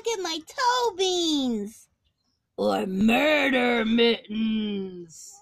look at my toe beans. Or murder mittens.